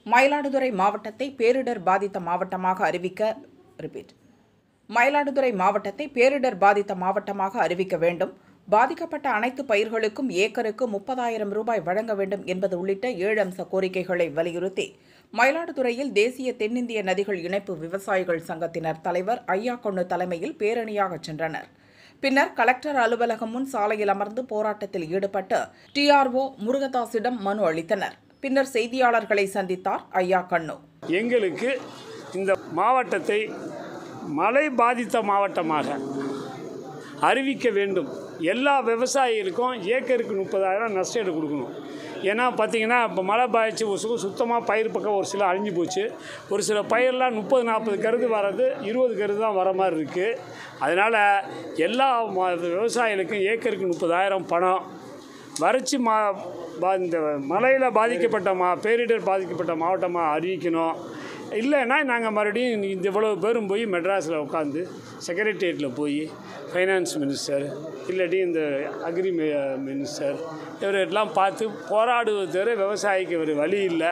மயிலாடுதுறை மாவட்டத்தை பேரிடர் பாதித்த மாவட்டமாக அறிவிக்க வேண்டும். பாதிக்கப்பட்ட அனைத்து பயிர்களுக்கும் ஏக்கருக்கு 30,000 ரூபாய் வழங்க வேண்டும் என்பது உள்ளிட்ட 7 அம்ச கோரிக்கைகளை வலியுறுத்தி மயிலாடுதுறையில் தேசிய தென்னிந்திய நதிகள் இணைப்பு விவசாயிகள் சங்கத்தினர் தலைவர் ஐயாக்கொன்னு தலைமையில் பேரணியாக சென்றனர். பின்னர் கலெக்டர் அலுவலகம் முன் சாலையில் அமர்ந்து போராட்டத்தில் ஈடுபட்டு TRO முருகதாசிடம் மனு அளித்தனர். பின்னர் செய்தியாளர்களை சந்தித்தார் ஐயாக்கண்ணு. எங்களுக்கு இந்த மாவட்டத்தை மழை பாதித்த மாவட்டமாக அறிவிக்க வேண்டும். எல்லா விவசாயிகளுக்கும் ஏக்கருக்கு 30,000 நஷ்டஈடு கொடுக்கணும். ஏன்னா பார்த்திங்கன்னா இப்போ மழை பாதிச்சு சுத்தமாக பயிர் பக்கம் ஒரு சில அழிஞ்சு போச்சு. ஒரு சில பயிரெலாம் 30-40 கருது வர்றது 20 கருது தான் வர மாதிரி இருக்குது. அதனால் எல்லா விவசாயிகளுக்கும் ஏக்கருக்கு 30,000 பணம் வறட்சி இந்த மழையில் பாதிக்கப்பட்ட பேரிடர் பாதிக்கப்பட்ட மாவட்டமாக அறிவிக்கணும். இல்லைன்னா நாங்கள் மறுபடியும் இந்த இவ்வளவு பேரும் போய் மெட்ராஸில் உட்காந்து செக்ரட்டேரியட்டில் போய் ஃபைனான்ஸ் மினிஸ்டர் இல்லாட்டி இந்த அக்ரி மினிஸ்டர் இவரெல்லாம் பார்த்து போராடுவது தவிர விவசாயிக்கு ஒரு வழி இல்லை.